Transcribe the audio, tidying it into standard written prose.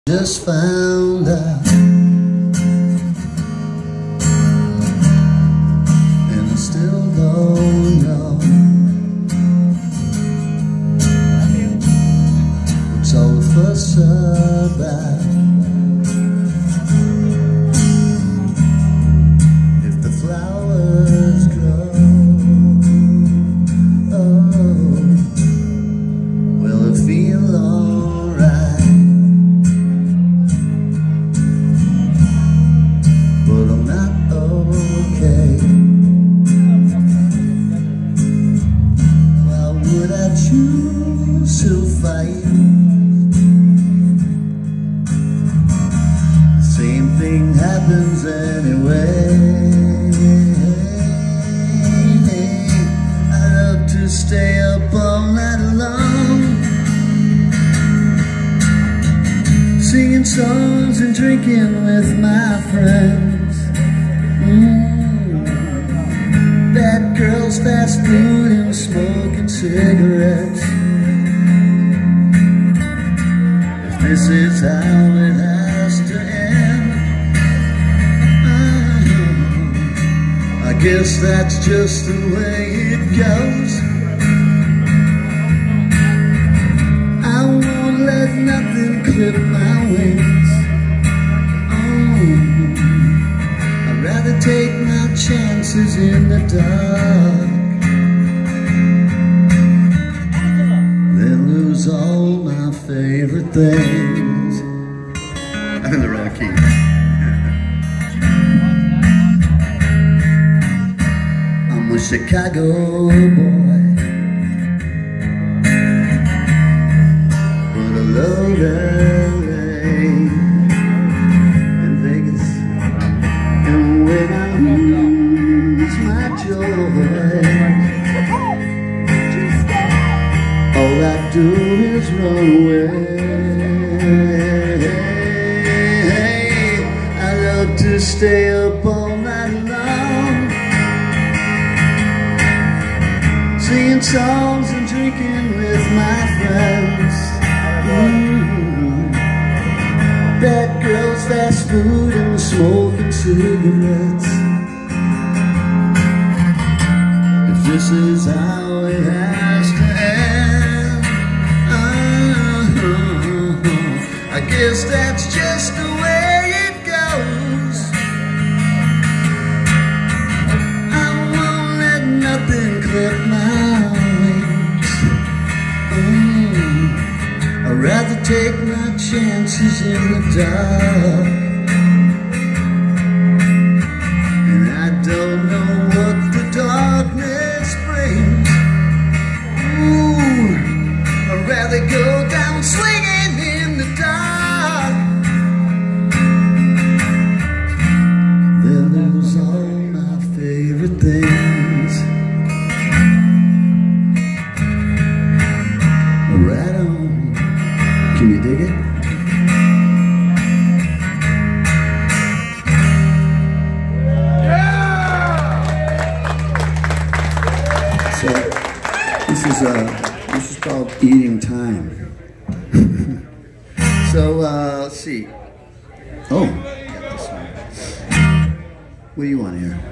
Just found out, and I still don't know what's all the fuss about. If the flowers grow, oh, will it feel alright? But I'm not okay. Why would I choose to fight? The same thing happens anyway. I love to stay up all night long, singing songs and drinking with my friends. Bad girls, fast food, and smoking cigarettes. If this is how it has to end, I guess that's just the way it goes. I won't let nothing clip my wings. I'd rather take my chances in the dark than lose all my favorite things. I'm in the wrong key. I'm a Chicago boy, but I love LA and Vegas. And when I lose my joy, all I do is run away. I love to stay up all night long, singing songs and drinking with my friends. Bad girls, fast food, and smoking cigarettes. If this is how it has to end, I guess that's just the way it goes. I won't let nothing clip my wings. I'd rather take my chances in the dark, and I don't know what the darkness brings. Ooh, I'd rather go down swinging in the dark than lose all my favorite things. Right on. Can you dig it? So this is called Eating Time. So let's see. Oh, got this one. What do you want here?